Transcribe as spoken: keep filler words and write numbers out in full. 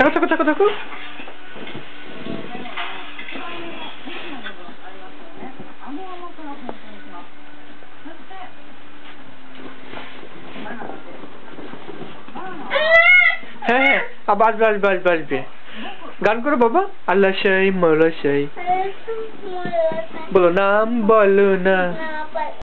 থাকো থাকো থাকো থাকো। হ্যাঁ হ্যাঁ আবার আসবে আসবে আসবে আসবে। গান করো বাবা। আল্লাহ শাই মৌলা শাই বলো নাম বলো না।